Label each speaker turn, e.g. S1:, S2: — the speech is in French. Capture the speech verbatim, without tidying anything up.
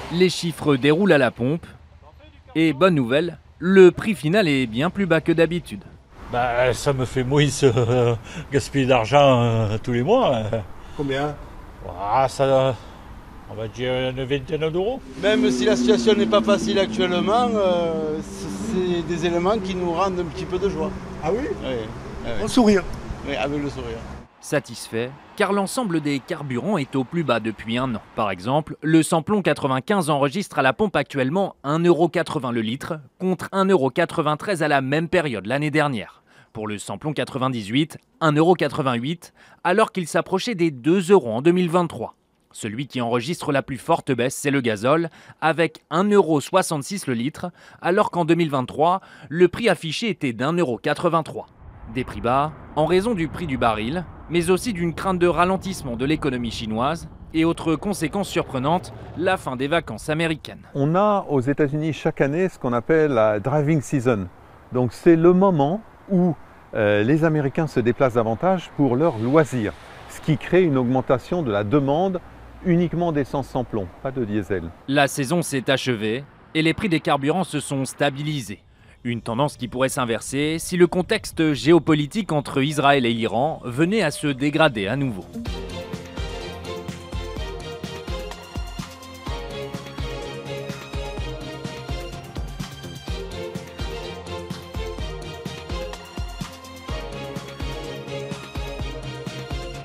S1: Les chiffres déroulent à la pompe. Et bonne nouvelle, le prix final est bien plus bas que d'habitude.
S2: Bah, ça me fait moins euh, gaspiller d'argent euh, tous les mois.
S3: Combien?
S2: Ah, ça, on va dire une vingtaine d'euros.
S4: Même si la situation n'est pas facile actuellement, euh, c'est des éléments qui nous rendent un petit peu de joie.
S3: Ah oui?
S4: Oui, oui,
S3: Au sourire.
S4: oui, avec le sourire.
S1: Satisfait, car l'ensemble des carburants est au plus bas depuis un an. Par exemple, le samplon quatre-vingt-quinze enregistre à la pompe actuellement un euro quatre-vingts le litre, contre un euro quatre-vingt-treize à la même période l'année dernière. Pour le samplon quatre-vingt-dix-huit, un euro quatre-vingt-huit, alors qu'il s'approchait des deux euros en deux mille vingt-trois. Celui qui enregistre la plus forte baisse, c'est le gazole, avec un euro soixante-six le litre, alors qu'en deux mille vingt-trois, le prix affiché était d'un euro quatre-vingt-trois. Des prix bas en raison du prix du baril, mais aussi d'une crainte de ralentissement de l'économie chinoise et autre conséquence surprenante, la fin des vacances américaines.
S5: On a aux États-Unis chaque année ce qu'on appelle la driving season. Donc c'est le moment où euh, les Américains se déplacent davantage pour leurs loisirs, ce qui crée une augmentation de la demande uniquement d'essence sans plomb, pas de diesel.
S1: La saison s'est achevée et les prix des carburants se sont stabilisés. Une tendance qui pourrait s'inverser si le contexte géopolitique entre Israël et l'Iran venait à se dégrader à nouveau.